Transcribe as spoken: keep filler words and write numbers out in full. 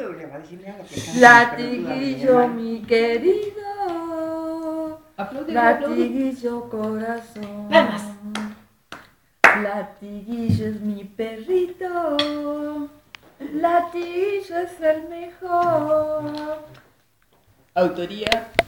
problema, decirle a la que canta, Latiguillo, mi querido. Aplaude, Latiguillo, corazón. Nada más. Latiguillo es mi perrito. Latiguillo es el mejor. Autoría